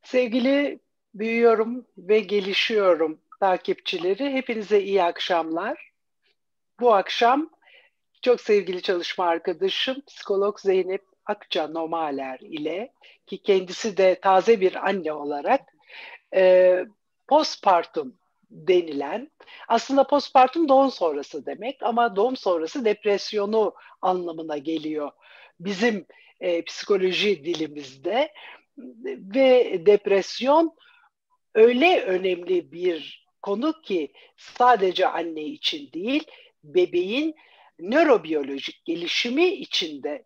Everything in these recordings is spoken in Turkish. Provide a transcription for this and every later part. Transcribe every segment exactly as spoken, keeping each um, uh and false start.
Sevgili Büyüyorum ve Gelişiyorum takipçileri, hepinize iyi akşamlar. Bu akşam çok sevgili çalışma arkadaşım psikolog Zeynep Akça Nomaler ile, ki kendisi de taze bir anne olarak, e, postpartum denilen, aslında postpartum doğum sonrası demek ama doğum sonrası depresyonu anlamına geliyor bizim e, psikoloji dilimizde. Ve depresyon öyle önemli bir konu ki sadece anne için değil, bebeğin nörobiyolojik gelişimi için de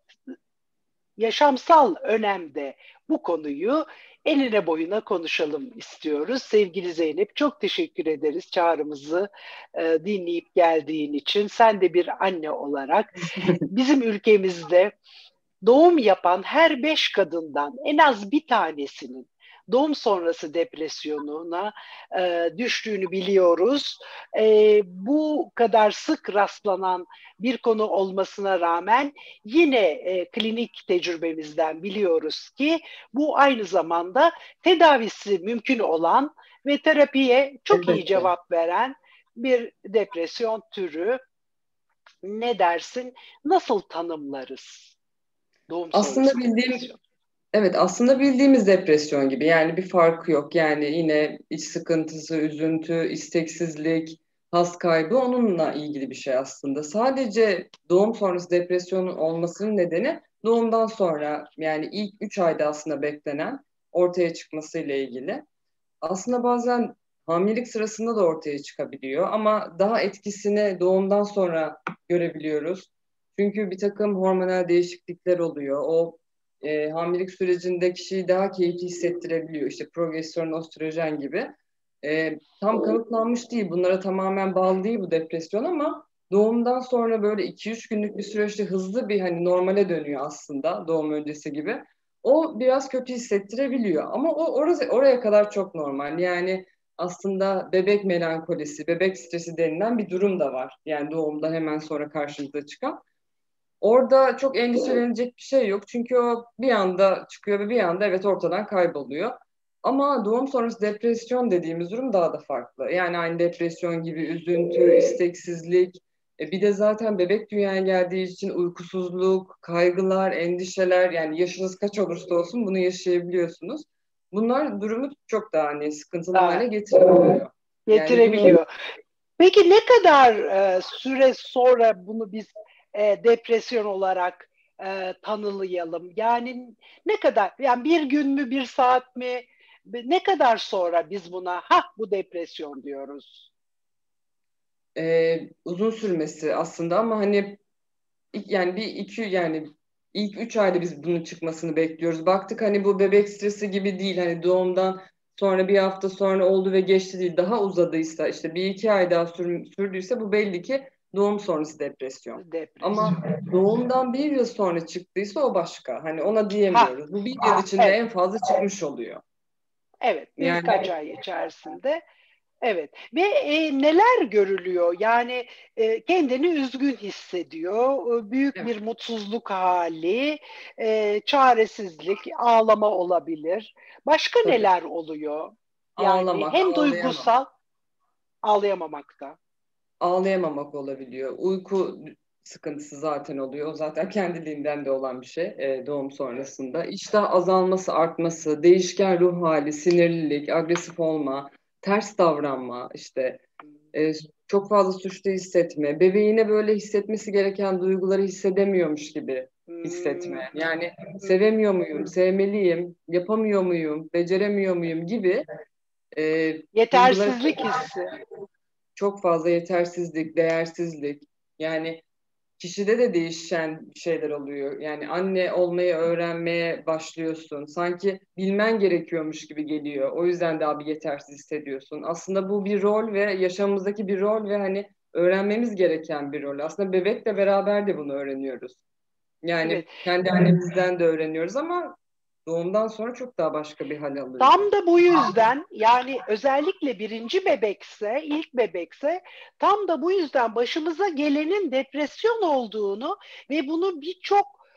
yaşamsal önemde. Bu konuyu enine boyuna konuşalım istiyoruz. Sevgili Zeynep, çok teşekkür ederiz çağrımızı e, dinleyip geldiğin için. Sen de bir anne olarak bizim ülkemizde doğum yapan her beş kadından en az bir tanesinin doğum sonrası depresyonuna e, düştüğünü biliyoruz. E, bu kadar sık rastlanan bir konu olmasına rağmen yine e, klinik tecrübemizden biliyoruz ki bu aynı zamanda tedavisi mümkün olan ve terapiye çok iyi Elbette. cevap veren bir depresyon türü. Ne dersin? Nasıl tanımlarız doğum Aslında sonrası bildiğim, depresyon? evet aslında bildiğimiz depresyon gibi yani bir farkı yok. Yani yine iç sıkıntısı, üzüntü, isteksizlik, has kaybı onunla ilgili bir şey aslında. Sadece doğum sonrası depresyonun olmasının nedeni doğumdan sonra yani ilk üç ayda aslında beklenen ortaya çıkmasıyla ilgili. Aslında bazen hamilelik sırasında da ortaya çıkabiliyor ama daha etkisini doğumdan sonra görebiliyoruz. Çünkü bir takım hormonal değişiklikler oluyor. O e, hamilelik sürecinde kişiyi daha keyifli hissettirebiliyor. İşte progesteron, östrojen gibi. E, tam kanıtlanmış değil. Bunlara tamamen bağlı değil bu depresyon ama doğumdan sonra böyle iki üç günlük bir süreçte hızlı bir hani normale dönüyor aslında doğum öncesi gibi. O biraz kötü hissettirebiliyor ama o orası, oraya kadar çok normal. Yani aslında bebek melankolisi, bebek stresi denilen bir durum da var. Yani doğumda hemen sonra karşımıza çıkan. Orada çok endişelenecek bir şey yok. Çünkü o bir anda çıkıyor ve bir anda evet ortadan kayboluyor. Ama doğum sonrası depresyon dediğimiz durum daha da farklı. Yani aynı depresyon gibi üzüntü, isteksizlik, e bir de zaten bebek dünyaya geldiği için uykusuzluk, kaygılar, endişeler yani yaşınız kaç olursa olsun bunu yaşayabiliyorsunuz. Bunlar durumu çok daha hani sıkıntılı hale Aa, getirebiliyor. Yani bu getirebiliyor. Peki ne kadar e, süre sonra bunu biz e, depresyon olarak e, tanımlayalım? Yani ne kadar, yani bir gün mü, bir saat mi, ne kadar sonra biz buna ha bu depresyon diyoruz? e, uzun sürmesi aslında ama hani İlk- yani bir iki yani ilk üç ayda biz bunun çıkmasını bekliyoruz. Baktık hani bu bebek stresi gibi değil. Hani doğumdan sonra bir hafta sonra oldu ve geçti değil. Daha uzadıysa işte bir iki ay daha sür- sürdüyse bu belli ki doğum sonrası depresyon. Ama Depresyon. doğumdan bir yıl sonra çıktıysa o başka. Hani ona Ha, diyemiyoruz. Bu bir yıl içinde evet, en fazla çıkmış oluyor. evet, birkaç Yani ay içerisinde. Evet ve e, neler görülüyor? Yani e, kendini üzgün hissediyor, e, büyük evet, bir mutsuzluk hali, e, çaresizlik, ağlama olabilir. Başka tabii. neler oluyor? Yani Ağlamak, hem ağlayamam. duygusal, ağlayamamakta. Ağlayamamak olabiliyor. Uyku sıkıntısı zaten oluyor. O zaten kendiliğinden de olan bir şey e, doğum sonrasında. İştah azalması, artması, değişken ruh hali, sinirlilik, agresif olma, ters davranma, işte e, çok fazla suçlu hissetme, bebeğine böyle hissetmesi gereken duyguları hissedemiyormuş gibi Hmm, hissetme. Yani hmm. sevemiyor muyum, sevmeliyim, yapamıyor muyum, beceremiyor muyum gibi e, duyguları Yetersizlik hissi. çok fazla yetersizlik, değersizlik. Yani kişide de değişen şeyler oluyor. Yani anne olmayı öğrenmeye başlıyorsun. Sanki bilmen gerekiyormuş gibi geliyor. O yüzden daha bir yetersiz hissediyorsun. Aslında bu bir rol ve yaşamımızdaki bir rol ve hani öğrenmemiz gereken bir rol. Aslında bebekle beraber de bunu öğreniyoruz. Yani Evet. kendi annemizden de öğreniyoruz ama doğumdan sonra çok daha başka bir hal alıyor. Tam da bu yüzden, yani özellikle birinci bebekse, ilk bebekse, tam da bu yüzden başımıza gelenin depresyon olduğunu ve bunu birçok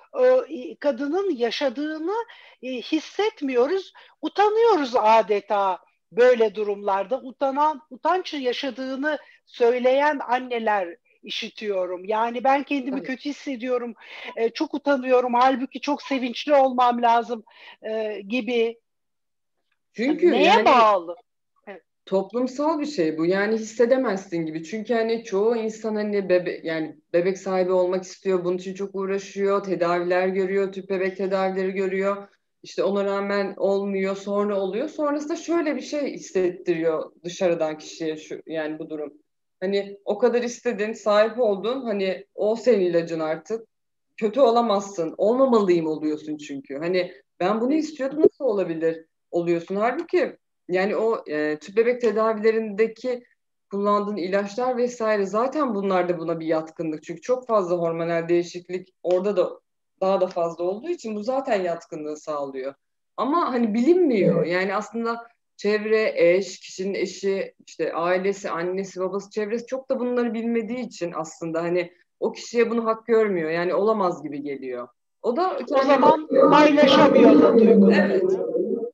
e, kadının yaşadığını e, hissetmiyoruz. Utanıyoruz adeta böyle durumlarda. Utanan, utanç yaşadığını söyleyen anneler işitiyorum. Yani ben kendimi Evet. kötü hissediyorum, e, çok utanıyorum. Halbuki çok sevinçli olmam lazım e, gibi. Çünkü Neye yani bağlı? Evet. toplumsal bir şey bu. Yani hissedemezsin gibi. Çünkü hani çoğu insan hani bebe yani bebek sahibi olmak istiyor. Bunun için çok uğraşıyor. Tedaviler görüyor. Tüp bebek tedavileri görüyor. İşte ona rağmen olmuyor. Sonra oluyor. Sonrasında şöyle bir şey hissettiriyor dışarıdan kişiye şu yani bu durum. Hani o kadar istedin, sahip oldun. Hani o senin ilacın artık. Kötü olamazsın. Olmamalıyım oluyorsun çünkü. Hani ben bunu istiyordum, nasıl olabilir oluyorsun. Halbuki yani o e, tüp bebek tedavilerindeki kullandığın ilaçlar vesaire zaten bunlar da buna bir yatkınlık. Çünkü çok fazla hormonal değişiklik orada da daha da fazla olduğu için bu zaten yatkınlığı sağlıyor. Ama hani bilinmiyor. Yani aslında çevre, eş, kişinin eşi, işte ailesi, annesi, babası, çevresi çok da bunları bilmediği için aslında hani o kişiye bunu hak görmüyor. Yani olamaz gibi geliyor. O da O kendi zaman paylaşamıyor da evet, duygularını.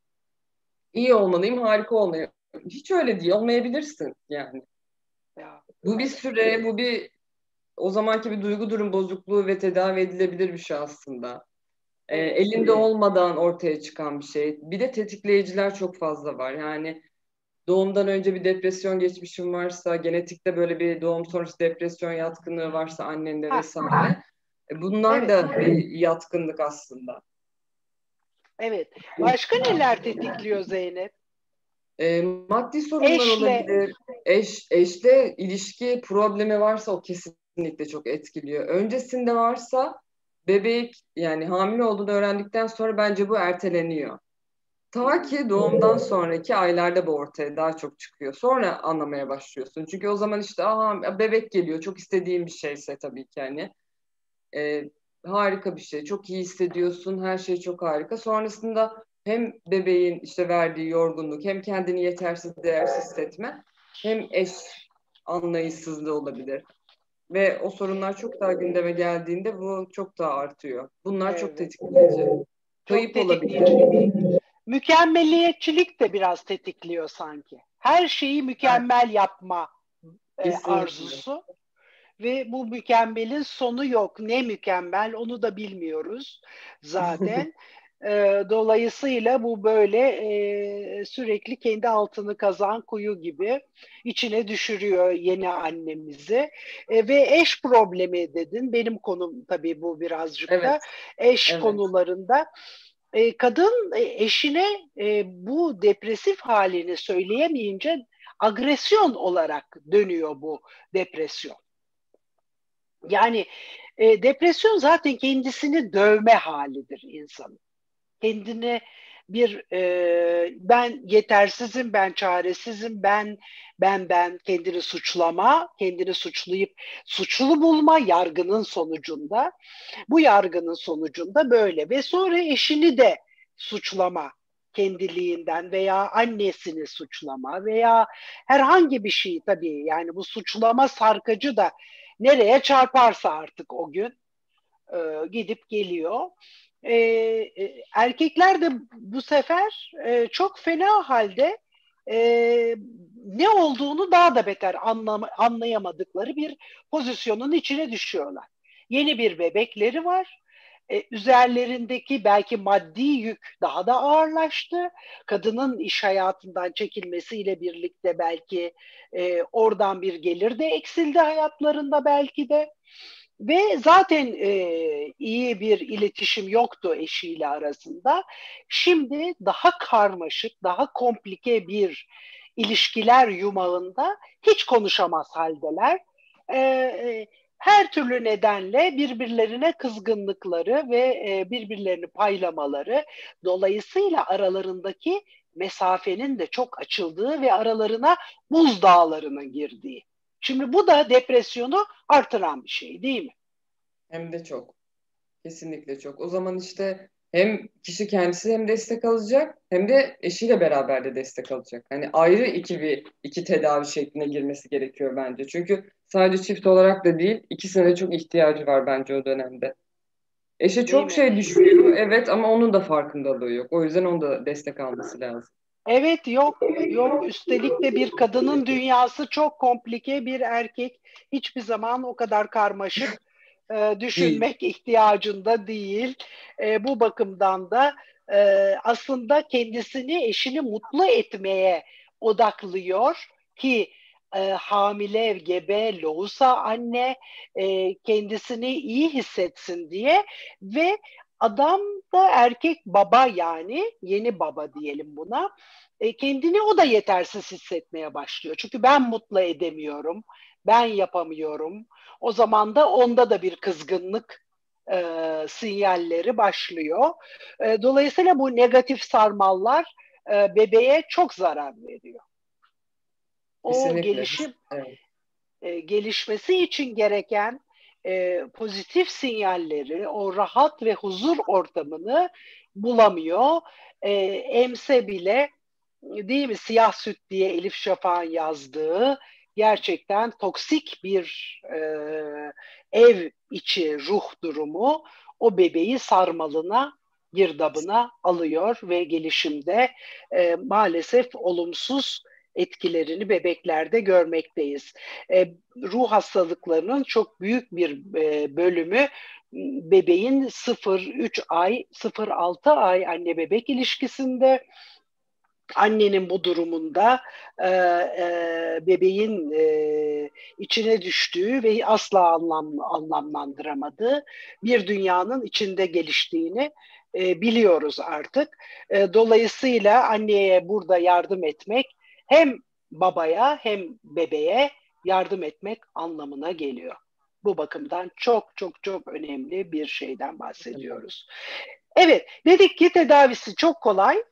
iyi olmalıyım, harika olmalıyım. Hiç öyle değil, olmayabilirsin yani. Ya, Bu bir süre, bu bir o zamanki bir duygu durum bozukluğu ve tedavi edilebilir bir şey aslında. Ee, evet. elinde olmadan ortaya çıkan bir şey. Bir de tetikleyiciler çok fazla var. Yani doğumdan önce bir depresyon geçmişin varsa, genetikte böyle bir doğum sonrası depresyon yatkınlığı varsa annende Ha, vesaire. e, Bunlar evet. da bir yatkınlık aslında. Evet. Başka neler tetikliyor Zeynep? E, maddi sorunlar Eşle. olabilir. Eş, eşle ilişki problemi varsa o kesinlikle çok etkiliyor. Öncesinde varsa bebek yani hamile olduğunu öğrendikten sonra bence bu erteleniyor. Hı Ta hı. ki doğumdan sonraki aylarda bu ortaya daha çok çıkıyor. Sonra anlamaya başlıyorsun. Çünkü o zaman işte aha bebek geliyor. Çok istediğin bir şeyse tabii ki hani. E, Harika bir şey. Çok iyi hissediyorsun. Her şey çok harika. Sonrasında hem bebeğin işte verdiği yorgunluk, hem kendini yetersiz, değersiz hissetme, hem eş anlayışsızlığı olabilir. Ve o sorunlar çok daha gündeme geldiğinde bu çok daha artıyor. Bunlar çok Evet. tetikleyici. Çok Kayıp olabilir. tetikleyici. Mükemmeliyetçilik de biraz tetikliyor sanki. Her şeyi Evet, mükemmel yapma e, kesinlikle. arzusu ve bu mükemmelin sonu yok. Ne mükemmel onu da bilmiyoruz zaten. E, dolayısıyla bu böyle e, sürekli kendi altını kazan kuyu gibi içine düşürüyor yeni annemizi. E, ve eş problemi dedin. Benim konum tabii bu birazcık da Evet, eş evet. konularında. E, kadın e, eşine e, bu depresif halini söyleyemeyince agresyon olarak dönüyor bu depresyon. Yani e, depresyon zaten kendisini dövme halidir insanın. Kendine bir e, ben yetersizim, ben çaresizim, ben ben ben kendini suçlama, kendini suçlayıp suçlu bulma yargının sonucunda. Bu yargının sonucunda böyle ve sonra eşini de suçlama kendiliğinden veya annesini suçlama veya herhangi bir şey tabii yani bu suçlama sarkacı da nereye çarparsa artık o gün e, gidip geliyor. E, e, erkekler de bu sefer e, çok fena halde e, ne olduğunu daha da beter anlam anlayamadıkları bir pozisyonun içine düşüyorlar. Yeni bir bebekleri var. E, üzerlerindeki belki maddi yük daha da ağırlaştı. Kadının iş hayatından çekilmesiyle birlikte belki e, oradan bir gelir de eksildi hayatlarında belki de. Ve zaten e, iyi bir iletişim yoktu eşiyle arasında. Şimdi daha karmaşık, daha komplike bir ilişkiler yumağında hiç konuşamaz haldeler. E, e, Her türlü nedenle birbirlerine kızgınlıkları ve e, birbirlerini paylamaları, dolayısıyla aralarındaki mesafenin de çok açıldığı ve aralarına buz dağlarının girdiği. Şimdi bu da depresyonu artıran bir şey değil mi? Hem de çok. Kesinlikle çok. O zaman işte hem kişi kendisi hem destek alacak, hem de eşiyle beraber de destek alacak. Hani ayrı iki bir iki tedavi şekline girmesi gerekiyor bence. Çünkü sadece çift olarak da değil, ikisine de çok ihtiyacı var bence o dönemde. Eşe değil çok mi? şey düşüyor, evet, ama onun da farkındalığı yok. O yüzden onun da destek alması lazım. Evet, yok yok, üstelik de bir kadının dünyası çok komplike, bir erkek hiçbir zaman o kadar karmaşık e, Değil. düşünmek ihtiyacında değil. E, bu bakımdan da e, aslında kendisini, eşini mutlu etmeye odaklıyor ki e, hamile, gebe, lohusa anne e, kendisini iyi hissetsin diye ve adam da erkek baba, yani yeni baba diyelim buna, e, kendini o da yetersiz hissetmeye başlıyor. Çünkü ben mutlu edemiyorum, ben yapamıyorum. O zaman da onda da bir kızgınlık e, sinyalleri başlıyor. E, dolayısıyla bu negatif sarmallar e, bebeğe çok zarar veriyor. O Kesinlikle. gelişim Evet. e, gelişmesi için gereken e, pozitif sinyalleri, o rahat ve huzur ortamını bulamıyor. E, emse bile, değil mi, siyah süt diye Elif Şafak'ın yazdığı gerçekten toksik bir e, ev içi ruh durumu o bebeği sarmalına, girdabına alıyor ve gelişimde e, maalesef olumsuz etkilerini bebeklerde görmekteyiz. E, ruh hastalıklarının çok büyük bir e, bölümü bebeğin sıfır üç ay, sıfır altı ay anne bebek ilişkisinde. Annenin bu durumunda e, e, bebeğin e, içine düştüğü ve asla anlam, anlamlandıramadığı bir dünyanın içinde geliştiğini e, biliyoruz artık. E, dolayısıyla anneye burada yardım etmek hem babaya hem bebeğe yardım etmek anlamına geliyor. Bu bakımdan çok çok çok önemli bir şeyden bahsediyoruz. Evet, dedik ki tedavisi çok kolay.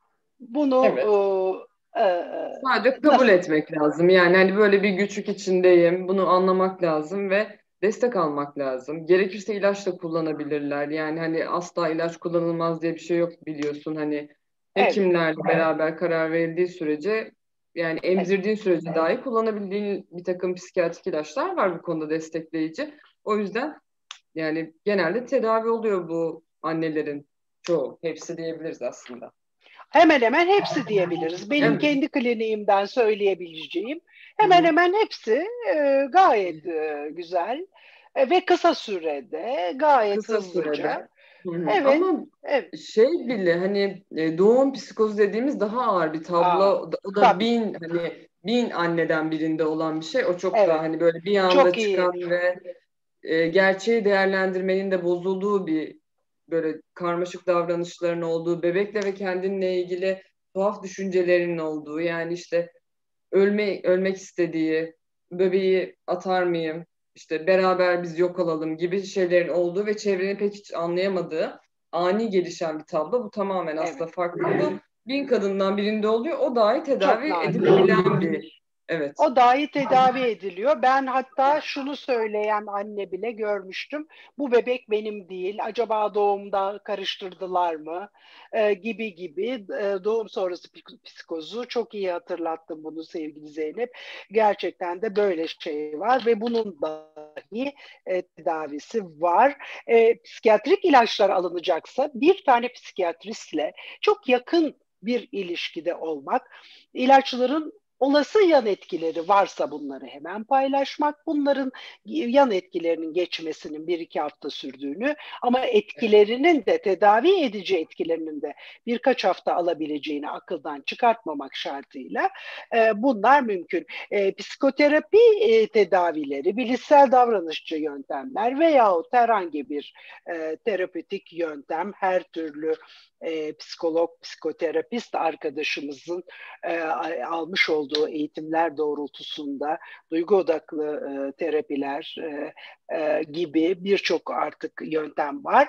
Bunu Evet. e, e, Sadece kabul nasıl? etmek lazım. Yani hani böyle bir güçlük içindeyim. Bunu anlamak lazım ve destek almak lazım. Gerekirse ilaç da kullanabilirler. Yani hani asla ilaç kullanılmaz diye bir şey yok, biliyorsun. Hani Evet, hekimlerle beraber karar verildiği sürece, yani evet. emzirdiğin sürece dahi kullanabildiğin bir takım psikiyatrik ilaçlar var bu konuda destekleyici. O yüzden yani genelde tedavi oluyor bu annelerin çoğu. Hepsi diyebiliriz aslında. Hemen hemen hepsi diyebiliriz. Benim Evet. kendi kliniğimden söyleyebileceğim Hı hemen hı. hemen hepsi e, gayet e, güzel e, ve kısa sürede, gayet Kısa hızlıca. sürede. Hı hı. Evet, Ama evet. şey bile hani e, doğum psikozu dediğimiz daha ağır bir tablo. Aa, O da o da tabii, bin hani bin anneden birinde olan bir şey. O çok daha evet. hani böyle bir anda Çok iyi. çıkan ve e, gerçeği değerlendirmenin de bozulduğu bir, böyle karmaşık davranışların olduğu, bebekle ve kendinle ilgili tuhaf düşüncelerinin olduğu, yani işte ölme, ölmek istediği, bebeği atar mıyım, işte beraber biz yok olalım gibi şeylerin olduğu ve çevrenin pek hiç anlayamadığı ani gelişen bir tablo. Bu tamamen Evet. aslında farklı. Bu bin kadından birinde oluyor. O dahi Çok tedavi nadir. edilebilen bir, evet. O dahi tedavi ediliyor. Ben hatta şunu söyleyen anne bile görmüştüm. Bu bebek benim değil. Acaba doğumda karıştırdılar mı? Ee, gibi gibi. Ee, doğum sonrası psikozu, çok iyi hatırlattın bunu sevgili Zeynep. Gerçekten de böyle şey var ve bunun dahi e, tedavisi var. E, psikiyatrik ilaçlar alınacaksa bir tane psikiyatristle çok yakın bir ilişkide olmak, ilaçların olası yan etkileri varsa bunları hemen paylaşmak, bunların yan etkilerinin geçmesinin bir iki hafta sürdüğünü ama etkilerinin de, tedavi edici etkilerinin de birkaç hafta alabileceğini akıldan çıkartmamak şartıyla e, bunlar mümkün. E, psikoterapi e, tedavileri, bilişsel davranışçı yöntemler veyahut herhangi bir e, terapötik yöntem, her türlü e, psikolog, psikoterapist arkadaşımızın e, almış olduğu eğitimler doğrultusunda duygu odaklı e, terapiler e, e, gibi birçok artık yöntem var.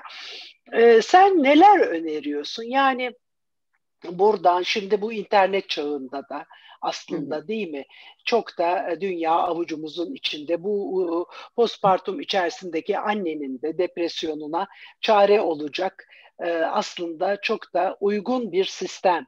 E, sen neler öneriyorsun? Yani buradan şimdi bu internet çağında da Hı hı. aslında, değil mi? Çok da dünya avucumuzun içinde, bu postpartum içerisindeki annenin de depresyonuna çare olacak aslında çok da uygun bir sistem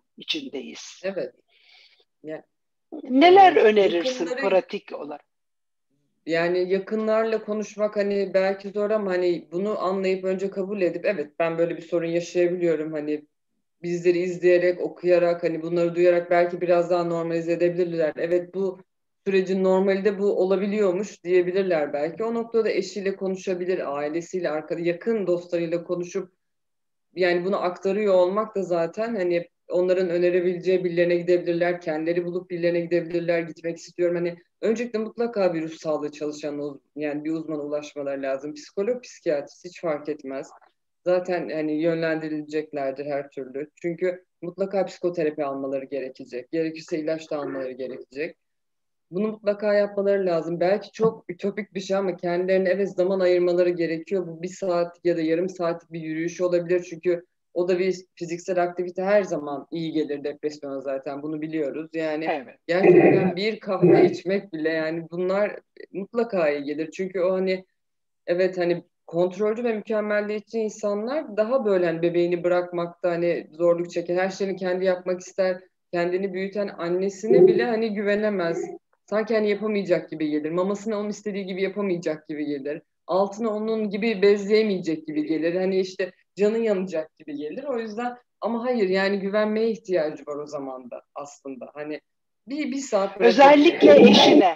içindeyiz. Evet. Ya, Neler e, önerirsin yakınları pratik olarak? Yani yakınlarla konuşmak hani belki zor ama hani bunu anlayıp önce kabul edip evet ben böyle bir sorun yaşayabiliyorum hani bizleri izleyerek, okuyarak, hani bunları duyarak belki biraz daha normalize edebilirler. Evet bu sürecin normali de bu olabiliyormuş diyebilirler belki. O noktada eşiyle konuşabilir, ailesiyle, arkada yakın dostlarıyla konuşup yani bunu aktarıyor olmak da zaten hani onların önerebileceği birilerine gidebilirler, kendileri bulup birilerine gidebilirler, gitmek istiyorum. Hani öncelikle mutlaka bir ruh sağlığı çalışanı yani bir uzmana ulaşmaları lazım. Psikolog, psikiyatrist hiç fark etmez. Zaten hani yönlendirileceklerdir her türlü. Çünkü mutlaka psikoterapi almaları gerekecek. Gerekirse ilaç da almaları gerekecek. Bunu mutlaka yapmaları lazım. Belki çok ütopik bir şey ama kendilerine evet zaman ayırmaları gerekiyor. Bu bir saat ya da yarım saatlik bir yürüyüş olabilir. Çünkü o da bir fiziksel aktivite her zaman iyi gelir depresyona zaten. Bunu biliyoruz. Yani Evet. gerçekten bir kahve içmek bile yani bunlar mutlaka iyi gelir. Çünkü o hani evet hani kontrolcü ve mükemmelliyetçi insanlar daha böyle hani bebeğini bırakmakta hani zorluk çeker. Her şeyini kendi yapmak ister. Kendini büyüten annesine bile hani güvenemez. Sanki hani yapamayacak gibi gelir. Mamasını onun istediği gibi yapamayacak gibi gelir. Altını onun gibi bezleyemeyecek gibi gelir. Hani işte canın yanacak gibi gelir. O yüzden ama hayır yani güvenmeye ihtiyacı var o zaman da aslında. Hani bir, bir saat bırakabilir Özellikle eşine.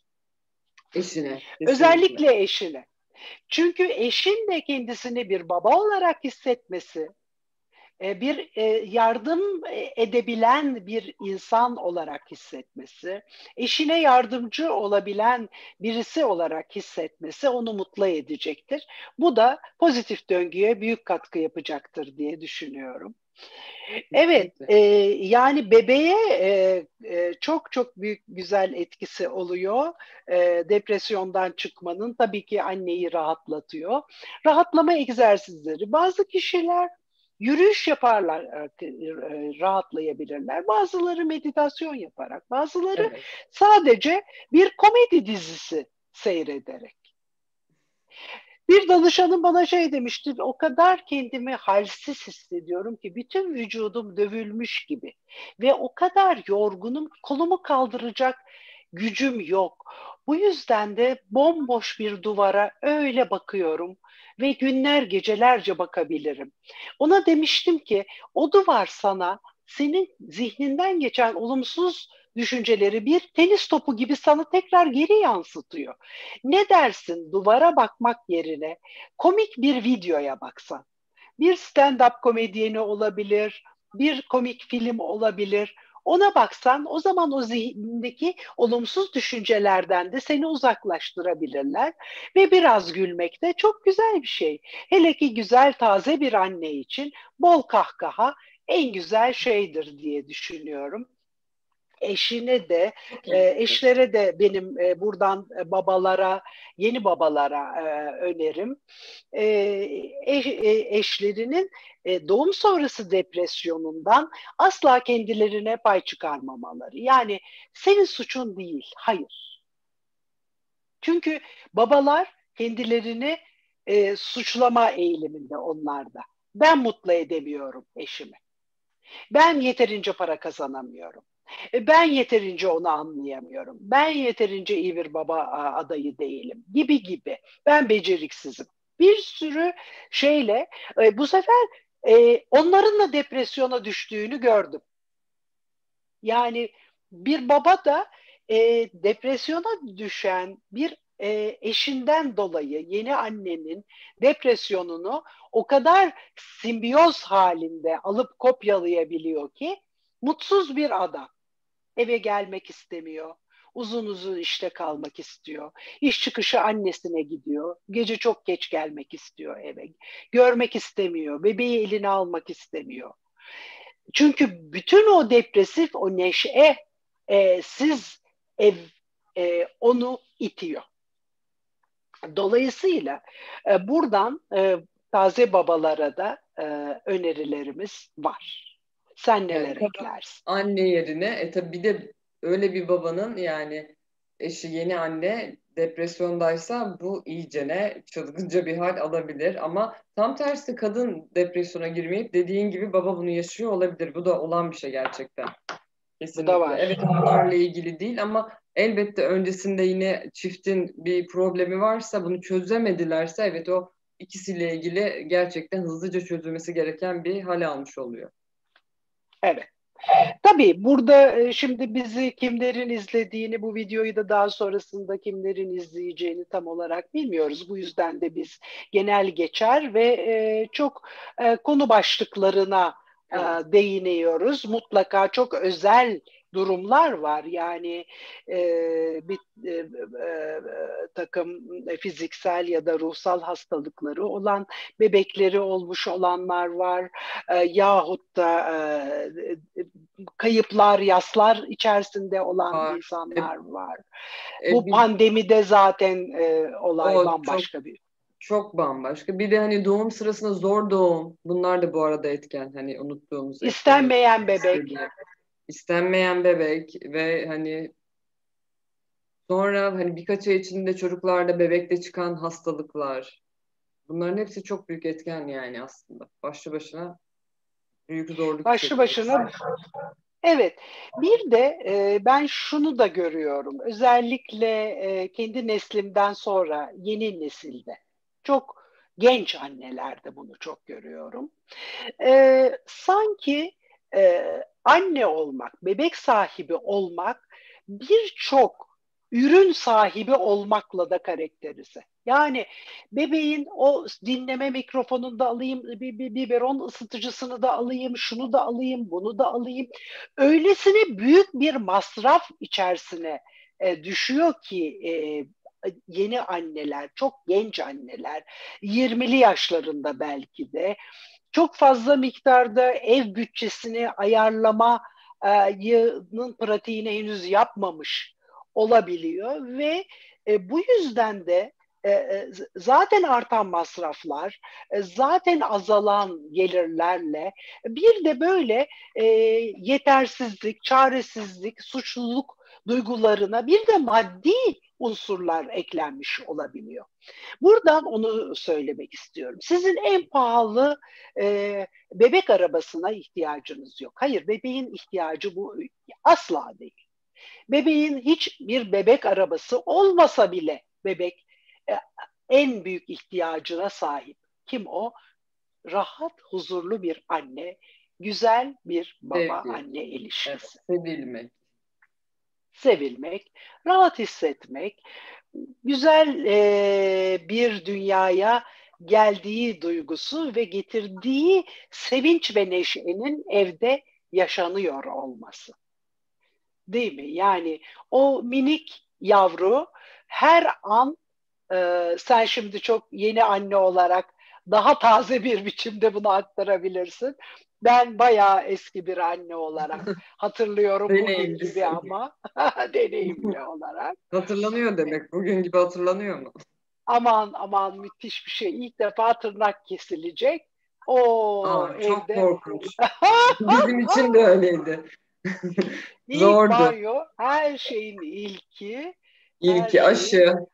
eşine kesinlikle. Özellikle eşine. Çünkü eşin de kendisini bir baba olarak hissetmesi, e, bir e, yardım e, edebilen bir insan olarak hissetmesi, eşine yardımcı olabilen birisi olarak hissetmesi onu mutlu edecektir. Bu da pozitif döngüye büyük katkı yapacaktır diye düşünüyorum. Evet, Kesinlikle. e, yani bebeğe e, e, çok çok büyük güzel etkisi oluyor. E, depresyondan çıkmanın tabii ki anneyi rahatlatıyor. Rahatlama egzersizleri. Bazı kişiler yürüyüş yaparlar, e, rahatlayabilirler. Bazıları meditasyon yaparak, bazıları Evet. sadece bir komedi dizisi seyrederek. Bir danışanım bana şey demişti, o kadar kendimi halsiz hissediyorum ki bütün vücudum dövülmüş gibi ve o kadar yorgunum, kolumu kaldıracak gücüm yok. Bu yüzden de bomboş bir duvara öyle bakıyorum ve günler gecelerce bakabilirim. Ona demiştim ki o duvar sana senin zihninden geçen olumsuz düşünceleri bir tenis topu gibi sana tekrar geri yansıtıyor. Ne dersin duvara bakmak yerine komik bir videoya baksan? Bir stand-up komedyeni olabilir, bir komik film olabilir. Ona baksan o zaman o zihnindeki olumsuz düşüncelerden de seni uzaklaştırabilirler ve biraz gülmek de çok güzel bir şey. Hele ki güzel taze bir anne için bol kahkaha en güzel şeydir diye düşünüyorum. Eşine de Çok e, iyi fikir. eşlere de benim e, buradan e, babalara, yeni babalara e, önerim. E, eş, e, eşlerinin e, doğum sonrası depresyonundan asla kendilerine pay çıkarmamaları. Yani senin suçun değil, hayır. Çünkü babalar kendilerini e, suçlama eğiliminde onlarda. Ben mutlu edemiyorum eşimi. Ben yeterince para kazanamıyorum. E, Ben yeterince onu anlayamıyorum. Ben yeterince iyi bir baba adayı değilim gibi gibi. Ben beceriksizim. Bir sürü şeyle e, bu sefer e, onların da depresyona düştüğünü gördüm. Yani bir baba da e, depresyona düşen bir e, eşinden dolayı yeni annenin depresyonunu o kadar simbiyoz halinde alıp kopyalayabiliyor ki mutsuz bir adam. Eve gelmek istemiyor. Uzun uzun işte kalmak istiyor. İş çıkışı annesine gidiyor. Gece çok geç gelmek istiyor eve. Görmek istemiyor. Bebeği eline almak istemiyor. Çünkü bütün o depresif, o neşe e, siz ev e, onu itiyor. Dolayısıyla e, buradan e, taze babalara da e, önerilerimiz var. Sen Yani neler tabii eklersin? anne yerine e tabii bir de öyle bir babanın yani eşi yeni anne depresyondaysa bu iyicene çılgınca bir hal alabilir. Ama tam tersi kadın depresyona girmeyip dediğin gibi baba bunu yaşıyor olabilir. Bu da olan bir şey gerçekten. Bu da Kesinlikle. Evet var. onlarla ilgili değil ama Elbette öncesinde yine çiftin bir problemi varsa, bunu çözemedilerse, evet, o ikisiyle ilgili gerçekten hızlıca çözülmesi gereken bir hal almış oluyor. Evet. Tabii burada e, şimdi bizi kimlerin izlediğini, bu videoyu da daha sonrasında kimlerin izleyeceğini tam olarak bilmiyoruz. Bu yüzden de biz genel geçer ve e, çok e, konu başlıklarına e, Evet. değiniyoruz. Mutlaka çok özel durumlar var. Yani e, bir e, e, takım fiziksel ya da ruhsal hastalıkları olan, bebekleri olmuş olanlar var. E, yahut da e, kayıplar, yaslar içerisinde olan Var. E, insanlar var. e, Bu bir, pandemide zaten e, olay o çok bambaşka bir. çok bambaşka. Bir de hani doğum sırasında zor doğum. Bunlar da bu arada etken. Hani unuttuğumuz, eklemek İstenmeyen bebek. istediğim. İstenmeyen bebek ve hani sonra hani birkaç ay içinde çocuklarda, bebekte çıkan hastalıklar. Bunların hepsi çok büyük etken yani aslında. Başlı başına büyük zorluk Başlı içeriyor. başına. Evet, bir de e, ben şunu da görüyorum. Özellikle e, kendi neslimden sonra yeni nesilde. Çok genç annelerde bunu çok görüyorum. E, sanki e, anne olmak, bebek sahibi olmak birçok ürün sahibi olmakla da karakterize. Yani bebeğin o dinleme mikrofonunu da alayım, bir, bir biberon ısıtıcısını da alayım, şunu da alayım, bunu da alayım. Öylesine büyük bir masraf içerisine e, düşüyor ki e, yeni anneler, çok genç anneler, yirmili yaşlarında belki de çok fazla miktarda ev bütçesini ayarlamanın pratiğini henüz yapmamış olabiliyor ve e, bu yüzden de e, e, zaten artan masraflar, e, zaten azalan gelirlerle bir de böyle e, yetersizlik, çaresizlik, suçluluk duygularına bir de maddi unsurlar eklenmiş olabiliyor. Buradan onu söylemek istiyorum. Sizin en pahalı e, bebek arabasına ihtiyacınız yok. Hayır, bebeğin ihtiyacı bu asla değil. Bebeğin hiçbir bebek arabası olmasa bile bebek e, en büyük ihtiyacına sahip. Kim o? Rahat, huzurlu bir anne, güzel bir Sevgi, baba-anne evet, ilişkisi. sevilmek. Sevilmek, rahat hissetmek, güzel e, bir dünyaya geldiği duygusu ve getirdiği sevinç ve neşenin evde yaşanıyor olması. Değil mi? Yani o minik yavru her an e, sen şimdi çok yeni anne olarak daha taze bir biçimde bunu aktarabilirsin. Ben bayağı eski bir anne olarak hatırlıyorum bugün gibi Deneyimlisin. ama deneyimli olarak. Hatırlanıyor demek. Bugün gibi hatırlanıyor mu? Aman aman müthiş bir şey. İlk defa tırnak kesilecek. O Aa, çok evde korkunç. Bizim için de öyleydi. ilk Zordu. banyo her şeyin ilki, her İlki şeyin aşı,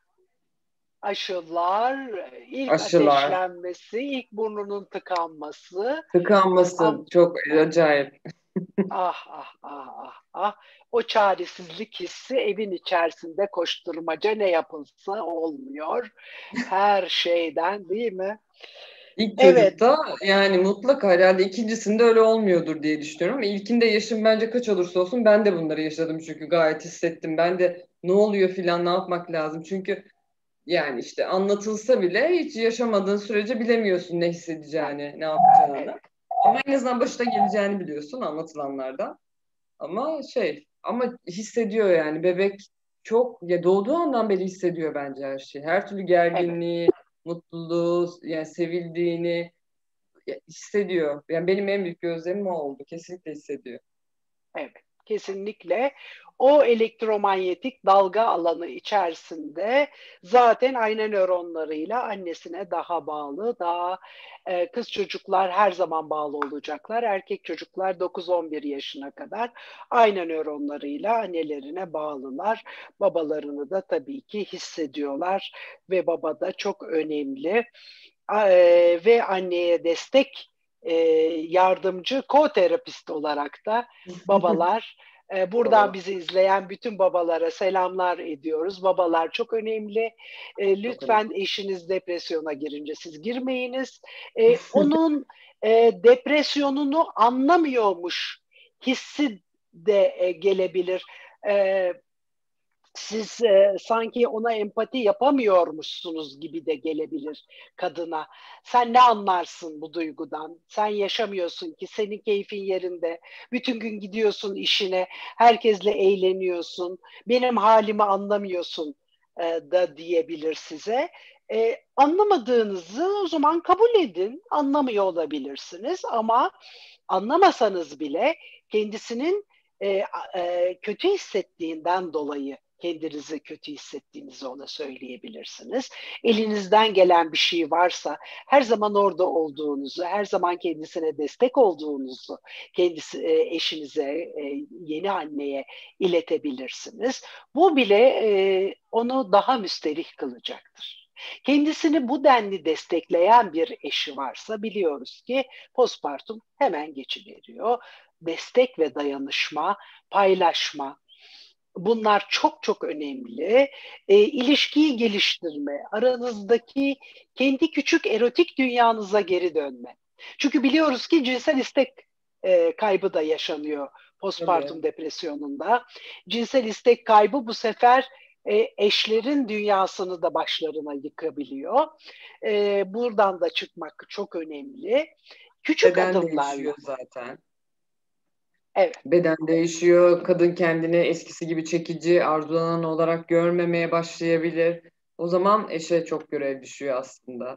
aşılar, ilk aşılar, ateşlenmesi, ilk burnunun tıkanması. tıkanması Ah çok acayip. ah ah ah ah. Ah. O çaresizlik hissi evin içerisinde koşturmaca ne yapılsa olmuyor. Her şeyden değil mi? İlk Evet, çocukta yani mutlaka herhalde ikincisinde öyle olmuyordur diye düşünüyorum. Ama ilkinde yaşım bence kaç olursa olsun ben de bunları yaşadım çünkü gayet hissettim. Ben de ne oluyor filan ne yapmak lazım. Çünkü yani işte anlatılsa bile hiç yaşamadığın sürece bilemiyorsun ne evet, hissedeceğini, ne yapacağını. evet. Ama en azından başına geleceğini biliyorsun anlatılanlardan. Ama şey ama hissediyor yani bebek çok ya doğduğu andan beri hissediyor bence her şeyi. Her türlü Evet. gerginliği, mutluluğu, yani sevildiğini ya, hissediyor. Yani benim en büyük gözlemim o oldu. Kesinlikle hissediyor. Evet, kesinlikle o elektromanyetik dalga alanı içerisinde zaten ayna nöronlarıyla annesine daha bağlı, daha e, kız çocuklar her zaman bağlı olacaklar. Erkek çocuklar dokuz on bir yaşına kadar ayna nöronlarıyla annelerine bağlılar. Babalarını da tabii ki hissediyorlar ve baba da çok önemli. E, ve anneye destek e, yardımcı ko-terapist olarak da babalar Ee, buradan Doğru. bizi izleyen bütün babalara selamlar ediyoruz. Babalar çok önemli. Ee, Çok önemli. lütfen eşiniz depresyona girince siz girmeyiniz. Ee, onun e, depresyonunu anlamıyormuş hissi de e, gelebilir. Ee, siz e, sanki ona empati yapamıyormuşsunuz gibi de gelebilir kadına. Sen ne anlarsın bu duygudan? Sen yaşamıyorsun ki, senin keyfin yerinde. Bütün gün gidiyorsun işine, herkesle eğleniyorsun. Benim halimi anlamıyorsun e, da diyebilir size. E, anlamadığınızı o zaman kabul edin. Anlamıyor olabilirsiniz ama anlamasanız bile kendisinin e, e, kötü hissettiğinden dolayı kendinizi kötü hissettiğinizi ona söyleyebilirsiniz. Elinizden gelen bir şey varsa her zaman orada olduğunuzu, her zaman kendisine destek olduğunuzu kendisi e, eşinize, e, yeni anneye iletebilirsiniz. Bu bile e, onu daha müsterih kılacaktır. Kendisini bu denli destekleyen bir eşi varsa biliyoruz ki postpartum hemen geçiveriyor. Destek ve dayanışma, paylaşma, bunlar çok çok önemli. E, ilişkiyi geliştirme, aranızdaki kendi küçük erotik dünyanıza geri dönme. Çünkü biliyoruz ki cinsel istek e, kaybı da yaşanıyor postpartum Tabii. depresyonunda. Cinsel istek kaybı bu sefer e, eşlerin dünyasını da başlarına yıkabiliyor. E, buradan da çıkmak çok önemli. Küçük Beden adımlarla. değişiyor zaten. Evet. Beden değişiyor. Kadın kendini eskisi gibi çekici, arzulanan olarak görmemeye başlayabilir. O zaman eşe çok görev düşüyor aslında.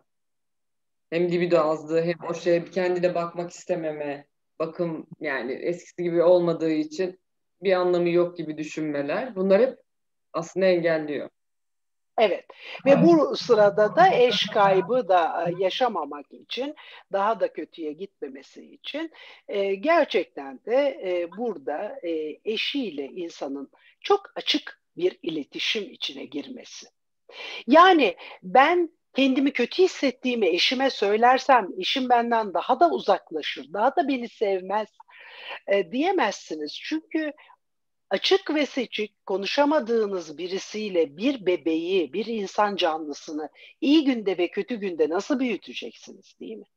Hem libido Evet. azlığı hem o şey kendine bakmak istememe, bakım yani eskisi gibi olmadığı için bir anlamı yok gibi düşünmeler. Bunlar hep aslında engelliyor. Evet ve bu sırada da eş kaybı da e, yaşamamak için, daha da kötüye gitmemesi için e, gerçekten de e, burada e, eşiyle insanın çok açık bir iletişim içine girmesi. Yani ben kendimi kötü hissettiğimi eşime söylersem eşim benden daha da uzaklaşır, daha da beni sevmez e, diyemezsiniz. Çünkü açık ve seçik konuşamadığınız birisiyle bir bebeği, bir insan canlısını iyi günde ve kötü günde nasıl büyüteceksiniz, değil mi?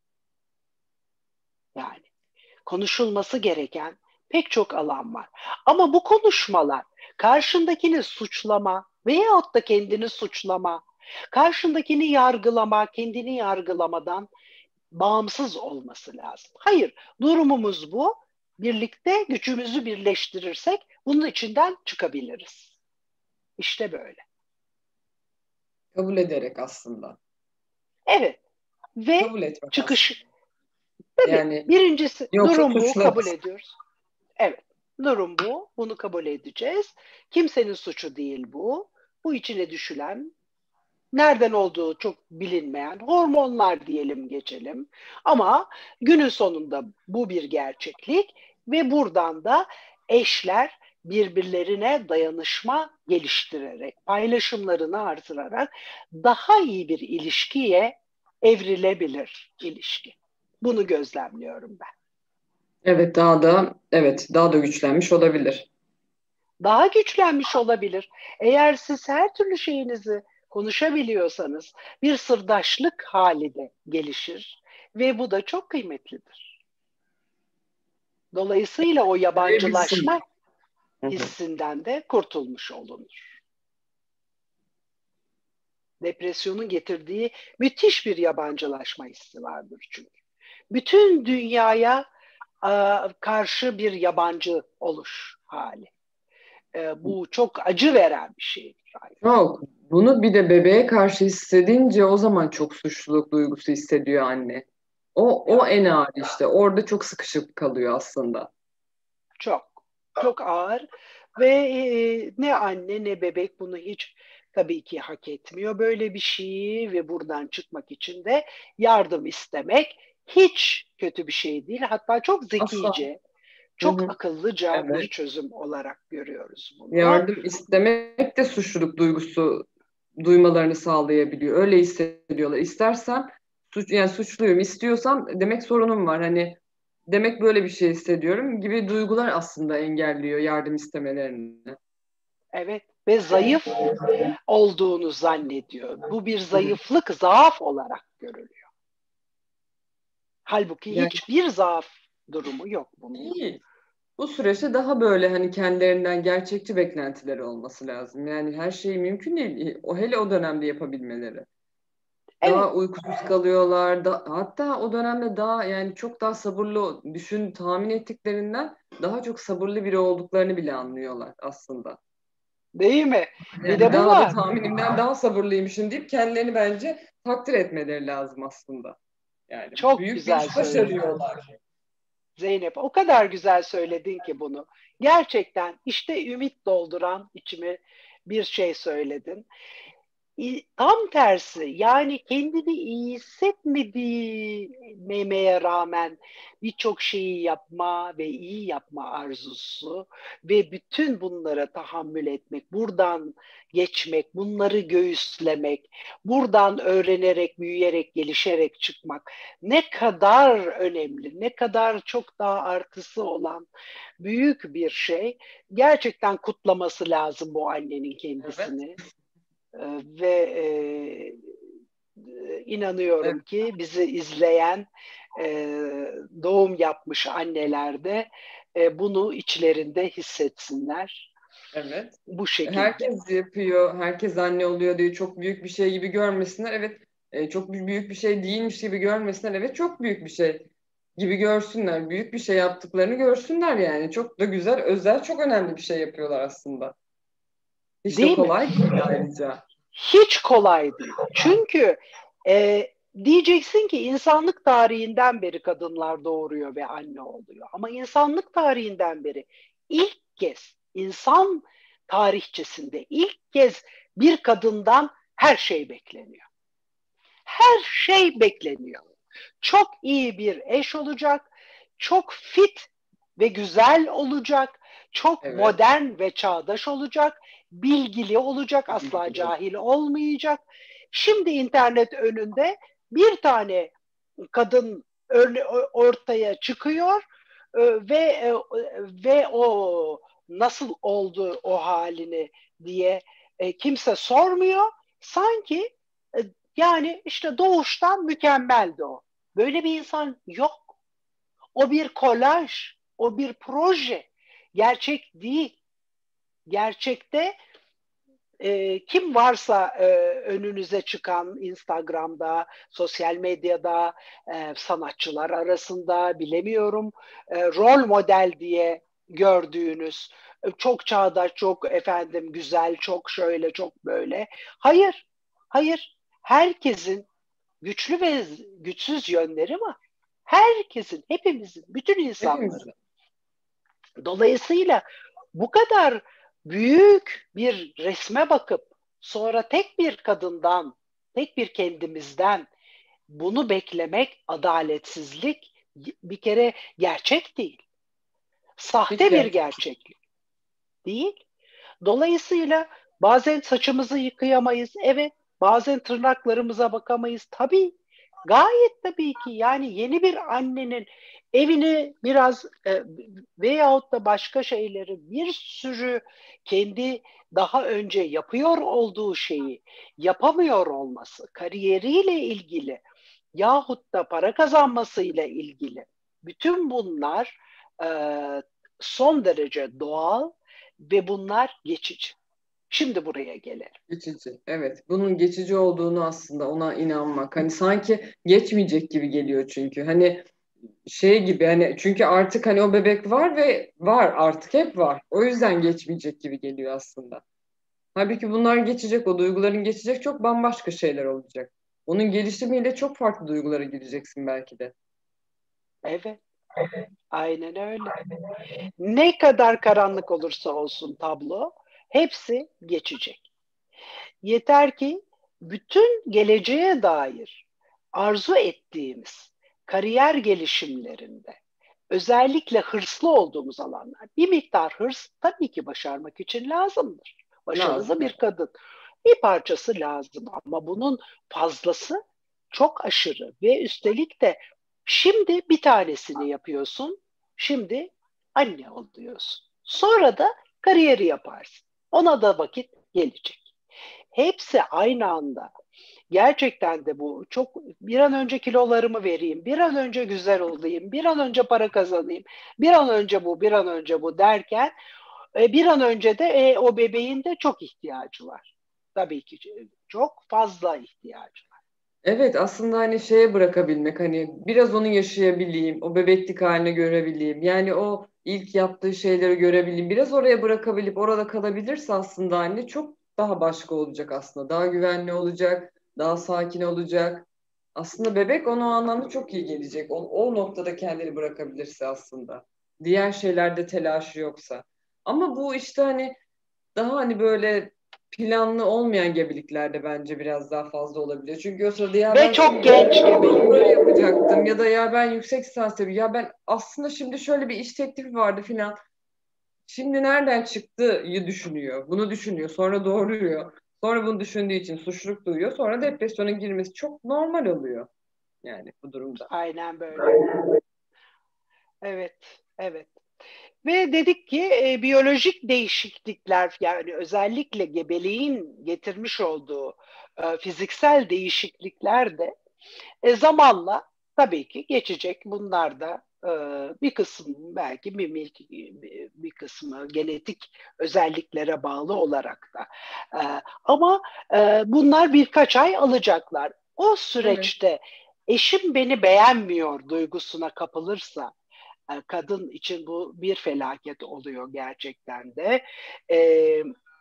Yani konuşulması gereken pek çok alan var. Ama bu konuşmalar karşındakini suçlama veyahut da kendini suçlama, karşındakini yargılama, kendini yargılamadan bağımsız olması lazım. Hayır, durumumuz bu. Birlikte gücümüzü birleştirirsek bunun içinden çıkabiliriz. İşte böyle. Kabul ederek aslında. Evet ve Kabul etmek aslında. çıkış. Tabii Yani birincisi yoksa durum bu, kabul suçlarız. ediyoruz. Evet, durum bu, bunu kabul edeceğiz. Kimsenin suçu değil bu. Bu içine düşülen, nereden olduğu çok bilinmeyen hormonlar diyelim geçelim. Ama günün sonunda bu bir gerçeklik ve buradan da eşler birbirlerine dayanışma geliştirerek, paylaşımlarını artırarak daha iyi bir ilişkiye evrilebilir ilişki. Bunu gözlemliyorum ben. Evet daha da evet daha da güçlenmiş olabilir. Daha güçlenmiş olabilir. Eğer siz her türlü şeyinizi konuşabiliyorsanız bir sırdaşlık hali de gelişir ve bu da çok kıymetlidir. Dolayısıyla o Görebilsin. yabancılaşma Hı hı. hissinden de kurtulmuş olunur. Depresyonun getirdiği müthiş bir yabancılaşma hissi vardır çünkü. Bütün dünyaya karşı bir yabancı oluş hali. Bu çok acı veren bir şeydir. Çok. Bunu bir de bebeğe karşı hissedince o zaman çok suçluluk duygusu hissediyor anne. O, o Ya, en ağır işte. Orada çok sıkışıp kalıyor aslında. çok, çok ağır ve e, ne anne ne bebek bunu hiç tabii ki hak etmiyor böyle bir şeyi ve buradan çıkmak için de yardım istemek hiç kötü bir şey değil. Hatta çok Asla. zekice, Hı çok hı. akıllıca bir Evet. çözüm olarak görüyoruz bunu. Yardım istemek de suçluluk duygusu duymalarını sağlayabiliyor. Öyle hissediyorlar. İstersem suç yani suçluyum, istiyorsam demek sorunum var. Hani demek böyle bir şey hissediyorum gibi duygular aslında engelliyor yardım istemelerini. Evet, ve zayıf olduğunu zannediyor. Bu bir zayıflık, zaaf olarak görülüyor. Halbuki Yani hiçbir zaaf durumu yok bunun. değil. Bu süreçte daha böyle hani kendilerinden gerçekçi beklentileri olması lazım. Yani her şey mümkün değil. O hele o dönemde yapabilmeleri. Evet, Daha uykusuz kalıyorlar. Da, hatta o dönemde daha yani çok daha sabırlı düşün tahmin ettiklerinden daha çok sabırlı biri olduklarını bile anlıyorlar aslında. değil mi? Bir Yani de bu daha da var. tahminimden daha sabırlıymışım deyip kendilerini bence takdir etmeleri lazım aslında. Yani Çok büyük bir güzel iş söyledin. başarıyorlar. Zeynep, o kadar güzel söyledin ki bunu. Gerçekten işte ümit dolduran içime bir şey söyledin. Tam tersi, yani kendini iyi hissetmediğine rağmen birçok şeyi yapma ve iyi yapma arzusu ve bütün bunlara tahammül etmek, buradan geçmek, bunları göğüslemek, buradan öğrenerek, büyüyerek, gelişerek çıkmak ne kadar önemli, ne kadar çok daha artısı olan büyük bir şey. Gerçekten kutlaması lazım bu annenin Evet. kendisini. Ve e, inanıyorum Evet. ki bizi izleyen e, doğum yapmış anneler de e, bunu içlerinde hissetsinler Evet. bu şekilde. Herkes yapıyor, herkes anne oluyor diye çok büyük bir şey gibi görmesinler. Evet, e, çok bir- büyük bir şey değilmiş gibi görmesinler. Evet, çok büyük bir şey gibi görsünler. Büyük bir şey yaptıklarını görsünler yani. Çok da güzel, özel, çok önemli bir şey yapıyorlar aslında. Hiç de Değil mi? kolay değil ayrıca. Hiç kolay değil. Çünkü e, diyeceksin ki insanlık tarihinden beri kadınlar doğuruyor ve anne oluyor. Ama insanlık tarihinden beri ilk kez insan tarihçesinde ilk kez bir kadından her şey bekleniyor. Her şey bekleniyor. Çok iyi bir eş olacak, çok fit ve güzel olacak, çok Evet. modern ve çağdaş olacak, bilgili olacak, asla cahil olmayacak. Şimdi internet önünde bir tane kadın ortaya çıkıyor e, ve e, ve o nasıl oldu o halini diye e, kimse sormuyor. Sanki e, yani işte doğuştan mükemmeldi o. Böyle bir insan yok. O bir kolaj, o bir proje. Gerçek değil. Gerçekte e, kim varsa e, önünüze çıkan Instagram'da, sosyal medyada, e, sanatçılar arasında bilemiyorum, e, rol model diye gördüğünüz e, çok çağdaş, çok efendim güzel, çok şöyle, çok böyle. Hayır, hayır. Herkesin güçlü ve güçsüz yönleri var. Herkesin, hepimizin, bütün Hepimiz. insanların. Dolayısıyla bu kadar büyük bir resme bakıp sonra tek bir kadından, tek bir kendimizden bunu beklemek adaletsizlik, bir kere gerçek değil. Hiç Sahte bir gerçek. gerçeklik değil. Dolayısıyla bazen saçımızı yıkayamayız. Evet, bazen tırnaklarımıza bakamayız. Tabii, gayet tabii ki. Yani yeni bir annenin evini biraz e, veyahut da başka şeyleri bir sürü kendi daha önce yapıyor olduğu şeyi yapamıyor olması, kariyeriyle ilgili yahut da para kazanmasıyla ilgili bütün bunlar e, son derece doğal ve bunlar geçici. Şimdi buraya gelelim. Geçici. Evet. Bunun geçici olduğunu aslında ona inanmak. Hani sanki geçmeyecek gibi geliyor çünkü. Hani şey gibi hani çünkü artık hani o bebek var ve var artık hep var. O yüzden geçmeyecek gibi geliyor aslında. Halbuki bunlar geçecek, o duyguların geçecek çok bambaşka şeyler olacak. Onun gelişimiyle çok farklı duygulara gireceksin belki de. Evet, aynen öyle. Ne kadar karanlık olursa olsun tablo, hepsi geçecek. Yeter ki bütün geleceğe dair arzu ettiğimiz kariyer gelişimlerinde, özellikle hırslı olduğumuz alanlar, bir miktar hırs tabii ki başarmak için lazımdır. Lazım. Başarılı bir kadın bir parçası lazım ama bunun fazlası çok aşırı ve üstelik de Şimdi bir tanesini yapıyorsun. Şimdi anne oluyorsun. Sonra da kariyeri yaparsın. Ona da vakit gelecek. Hepsi aynı anda. Gerçekten de bu çok, bir an önce kilolarımı vereyim, bir an önce güzel olayım, bir an önce para kazanayım, bir an önce bu, bir an önce bu derken e, bir an önce de e, o bebeğin de çok ihtiyacı var. Tabii ki çok fazla ihtiyacı var. Evet, aslında hani şeye bırakabilmek, hani biraz onu yaşayabileyim, o bebeklik haline görebileyim. Yani o ilk yaptığı şeyleri görebileyim. Biraz oraya bırakabilip orada kalabilirse aslında anne çok daha başka olacak aslında. Daha güvenli olacak, daha sakin olacak. Aslında bebek ona o anlamda çok iyi gelecek. O, o noktada kendini bırakabilirse aslında. Diğer şeylerde telaşı yoksa. Ama bu işte hani daha hani böyle planlı olmayan gebeliklerde bence biraz daha fazla olabiliyor. Çünkü o sırada ya Ve ben çok şimdi genç böyle gebelik. yapacaktım ya da ya ben yüksek lisans yapıyorum. Ya ben aslında şimdi şöyle bir iş teklifi vardı filan. Şimdi nereden çıktı?'yı düşünüyor. Bunu düşünüyor. Sonra doğruyor. Sonra bunu düşündüğü için suçluluk duyuyor. Sonra depresyona girmesi çok normal oluyor yani bu durumda. Aynen böyle. Evet, evet. Ve dedik ki e, biyolojik değişiklikler, yani özellikle gebeliğin getirmiş olduğu e, fiziksel değişiklikler de e, zamanla tabii ki geçecek. Bunlar da e, bir kısmı belki mimik, bir kısmı genetik özelliklere bağlı olarak da. E, ama e, bunlar birkaç ay alacaklar. O Evet. süreçte eşim beni beğenmiyor duygusuna kapılırsa, e, kadın için bu bir felaket oluyor gerçekten de. E,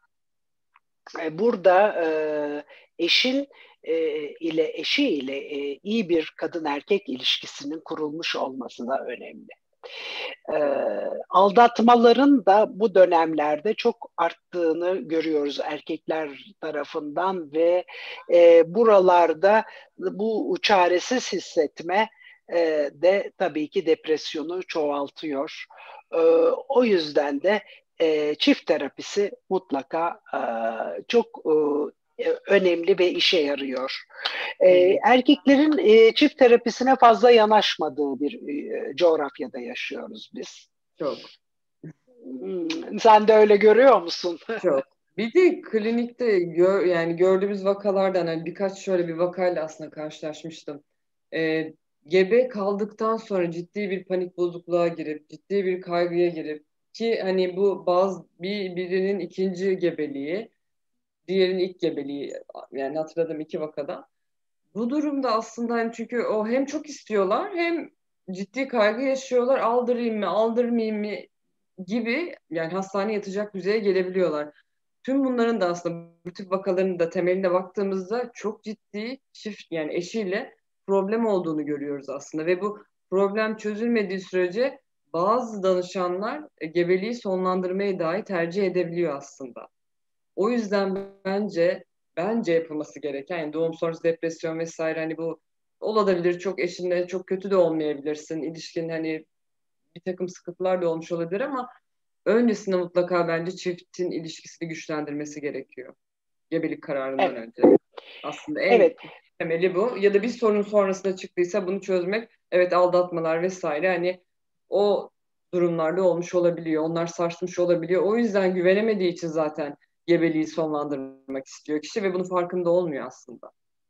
Burada e, eşin e, ile eşi ile e, iyi bir kadın erkek ilişkisinin kurulmuş olması da önemli. E, Aldatmaların da bu dönemlerde çok arttığını görüyoruz erkekler tarafından ve e, buralarda bu çaresiz hissetme e, de tabii ki depresyonu çoğaltıyor. E, O yüzden de e, çift terapisi mutlaka e, çok e, önemli ve işe yarıyor. E, Hmm, erkeklerin e, çift terapisine fazla yanaşmadığı bir e, coğrafyada yaşıyoruz biz. çok. Hmm, sen de öyle görüyor musun? Çok. Bir de klinikte gör, yani gördüğümüz vakalardan hani birkaç şöyle bir vakayla aslında karşılaşmıştım. Ee, Gebe kaldıktan sonra ciddi bir panik bozukluğa girip ciddi bir kaygıya girip ki hani bu bazı bir birinin ikinci gebeliği, diğerinin ilk gebeliği, yani hatırladığım iki vakada. Bu durumda aslında hani çünkü o hem çok istiyorlar hem ciddi kaygı yaşıyorlar. Aldırayım mı, aldırmayayım mı gibi, yani hastaneye yatacak düzeye gelebiliyorlar. Tüm bunların da aslında bu tip vakaların da temeline baktığımızda çok ciddi çift, yani eşiyle problem olduğunu görüyoruz aslında ve bu problem çözülmediği sürece bazı danışanlar e, gebeliği sonlandırmayı dahi tercih edebiliyor aslında. O yüzden bence bence yapılması gereken, yani doğum sonrası depresyon vesaire, hani bu olabilir, çok eşinle çok kötü de olmayabilirsin. İlişkin hani bir takım sıkıntılar da olmuş olabilir ama öncesinde mutlaka bence çiftin ilişkisini güçlendirmesi gerekiyor. Gebelik kararından Evet, önce. Aslında en evet. temeli bu. Ya da bir sorun sonrasında çıktıysa bunu çözmek. Evet, aldatmalar vesaire hani o durumlarda olmuş olabiliyor. Onlar sarsmış olabiliyor. O yüzden güvenemediği için zaten gebeliği sonlandırmak istiyor kişi ve bunun farkında olmuyor aslında.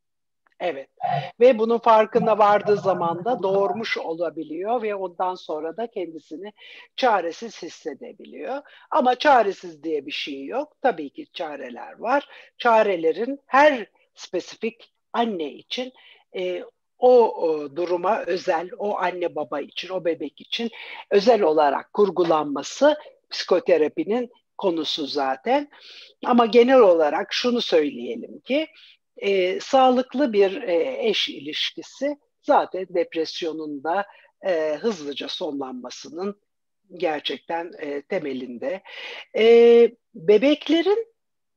Evet. Ve bunun farkına vardığı zaman da doğurmuş olabiliyor ve ondan sonra da kendisini çaresiz hissedebiliyor. Ama çaresiz diye bir şey yok. Tabii ki çareler var. Çarelerin her spesifik anne için e, o, o duruma özel, o anne baba için, o bebek için özel olarak kurgulanması psikoterapinin konusu zaten. Ama genel olarak şunu söyleyelim ki e, sağlıklı bir e, eş ilişkisi zaten depresyonun da e, hızlıca sonlanmasının gerçekten e, temelinde. E, Bebeklerin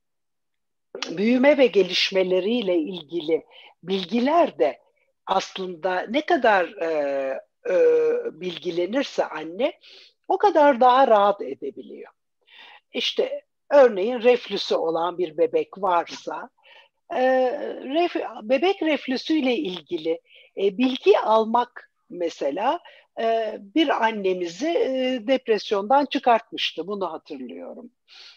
büyüme ve gelişmeleriyle ilgili bilgiler de aslında ne kadar e, e, bilgilenirse anne o kadar daha rahat edebiliyor. İşte örneğin reflüsü olan bir bebek varsa e, ref, bebek reflüsüyle ilgili e, bilgi almak mesela e, bir annemizi e, depresyondan çıkartmıştı. Bunu hatırlıyorum.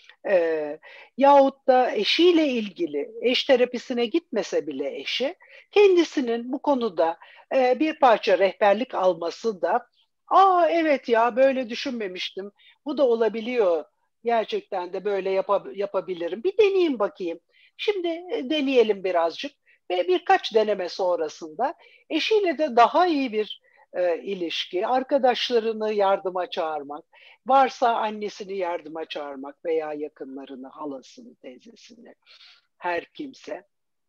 E, Yahut da eşiyle ilgili, eş terapisine gitmese bile eşi, kendisinin bu konuda e, bir parça rehberlik alması da, aa evet ya böyle düşünmemiştim, bu da olabiliyor, gerçekten de böyle yapa- yapabilirim, bir deneyeyim bakayım. Şimdi e, deneyelim birazcık ve birkaç deneme sonrasında eşiyle de daha iyi bir e, ilişki, arkadaşlarını yardıma çağırmak, varsa annesini yardıma çağırmak veya yakınlarını, halasını, teyzesini, her kimse.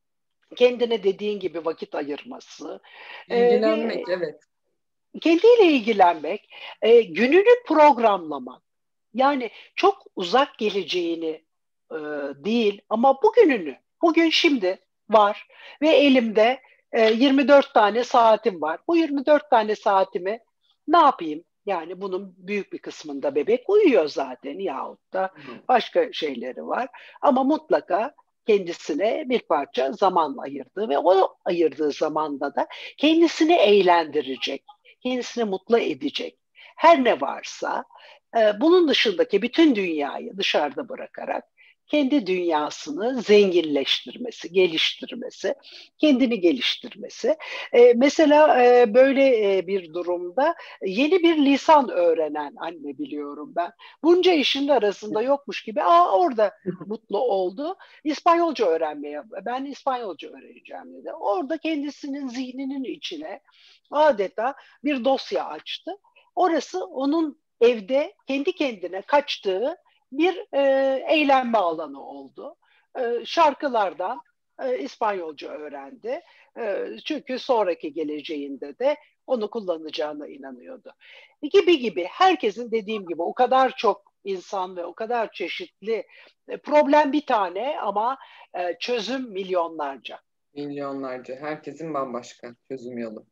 Kendine dediğin gibi vakit ayırması e, ve İlgilenmek, evet. kendiyle ilgilenmek, e, gününü programlamak. Yani çok uzak geleceğini e, değil ama bugününü, bugün şimdi var ve elimde e, yirmi dört tane saatim var. Bu yirmi dört tane saatimi ne yapayım? Yani bunun büyük bir kısmında bebek uyuyor zaten yahut da Hı. başka şeyleri var. Ama mutlaka kendisine bir parça zaman ayırdığı ve o ayırdığı zamanda da kendisini eğlendirecek, kendisini mutlu edecek her ne varsa e, bunun dışındaki bütün dünyayı dışarıda bırakarak kendi dünyasını zenginleştirmesi, geliştirmesi, kendini geliştirmesi. E, mesela e, böyle e, bir durumda yeni bir lisan öğrenen anne biliyorum ben. Bunca işin arasında yokmuş gibi, aa orada mutlu oldu. İspanyolca öğrenmeye, ben İspanyolca öğreneceğim dedi. Orada kendisinin zihninin içine adeta bir dosya açtı. Orası onun evde kendi kendine kaçtığı bir e, eğlenme alanı oldu. E, şarkılardan e, İspanyolca öğrendi. E, çünkü sonraki geleceğinde de onu kullanacağına inanıyordu. Gibi gibi herkesin dediğim gibi o kadar çok insan ve o kadar çeşitli e, problem bir tane ama e, çözüm milyonlarca. Milyonlarca. Herkesin bambaşka çözüm yolu.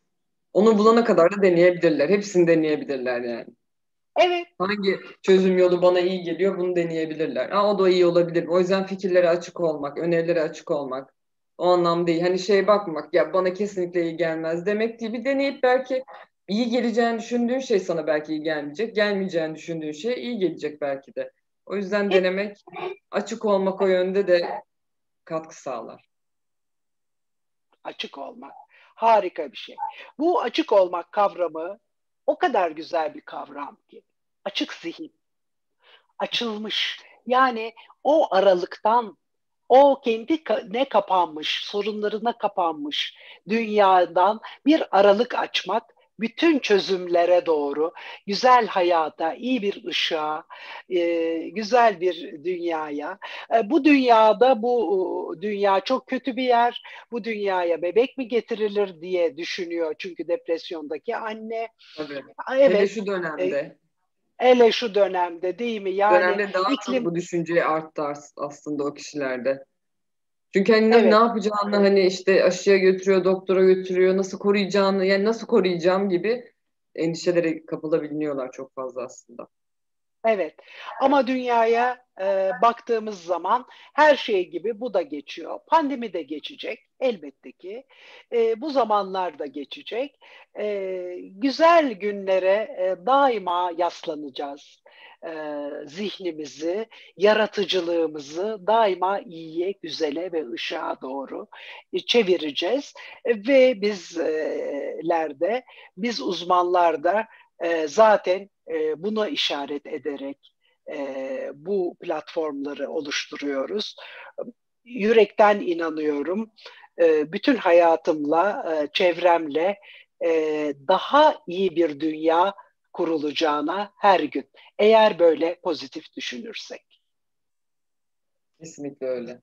Onu bulana kadar da deneyebilirler. Hepsini deneyebilirler yani. Evet. Hangi çözüm yolu bana iyi geliyor bunu deneyebilirler. Aa, o da iyi olabilir. O yüzden fikirlere açık olmak, önerilere açık olmak. O anlamda değil. Hani şeye bakmak ya bana kesinlikle iyi gelmez demek değil. Bir deneyip belki iyi geleceğini düşündüğün şey sana belki iyi gelmeyecek. Gelmeyeceğini düşündüğün şey iyi gelecek belki de. O yüzden Hep denemek, açık olmak o yönde de katkı sağlar. açık olmak. Harika bir şey. Bu açık olmak kavramı o kadar güzel bir kavram ki. Açık zihin, açılmış. Yani o aralıktan, o kendi ne kapanmış, sorunlarına kapanmış dünyadan bir aralık açmak, bütün çözümlere doğru, güzel hayata, iyi bir ışığa, e, güzel bir dünyaya. E, bu dünyada, bu dünya çok kötü bir yer, bu dünyaya bebek mi getirilir diye düşünüyor. Çünkü depresyondaki anne, Tabii. Hele evet, şu e, dönemde. hele şu dönemde değil mi? Yani Dönemde daha çok iklim, bu düşünce arttı as- aslında o kişilerde. Çünkü hani ne, ne evet. yapacağını hani işte aşıya götürüyor, doktora götürüyor, nasıl koruyacağını yani nasıl koruyacağım gibi endişelere kapılabiliyorlar çok fazla aslında. Evet, ama dünyaya e, baktığımız zaman her şey gibi bu da geçiyor. Pandemi de geçecek elbette ki. E, bu zamanlar da geçecek. E, güzel günlere e, daima yaslanacağız. E, zihnimizi, yaratıcılığımızı daima iyiye, güzele ve ışığa doğru e, çevireceğiz. E, ve bizler de, biz uzmanlar da e, zaten e, buna işaret ederek e, bu platformları oluşturuyoruz. Yürekten inanıyorum. E, bütün hayatımla, e, çevremle e, daha iyi bir dünya kurulacağına her gün. Eğer böyle pozitif düşünürsek. Kesinlikle öyle.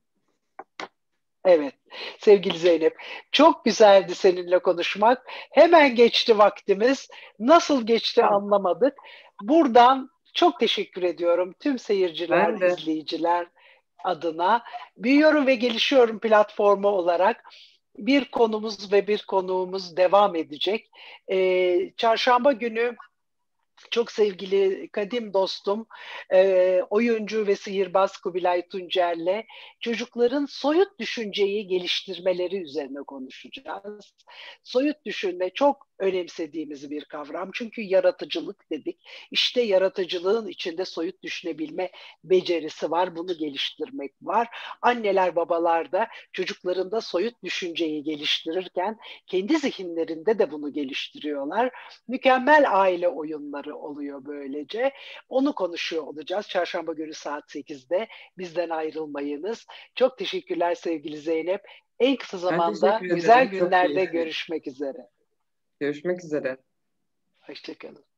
Evet, sevgili Zeynep, çok güzeldi seninle konuşmak. Hemen geçti vaktimiz. Nasıl geçti Hı. anlamadık. Buradan çok teşekkür ediyorum tüm seyirciler, Ben de izleyiciler adına. Büyüyorum ve Gelişiyorum platformu olarak bir konumuz ve bir konuğumuz devam edecek. Ee, çarşamba günü çok sevgili kadim dostum, e, oyuncu ve sihirbaz Kubilay Tuncer'le çocukların soyut düşünceyi geliştirmeleri üzerine konuşacağız. Soyut düşünme çok önemsediğimiz bir kavram. Çünkü yaratıcılık dedik. İşte yaratıcılığın içinde soyut düşünebilme becerisi var. Bunu geliştirmek var. Anneler, babalar da çocuklarında soyut düşünceyi geliştirirken kendi zihinlerinde de bunu geliştiriyorlar. Mükemmel aile oyunları oluyor böylece. Onu konuşuyor olacağız. Çarşamba günü saat sekizde. Bizden ayrılmayınız. Çok teşekkürler sevgili Zeynep. En kısa Ben zamanda teşekkür güzel ederim. Çok günlerde keyifli. görüşmek üzere. Görüşmek üzere. Hoşçakalın.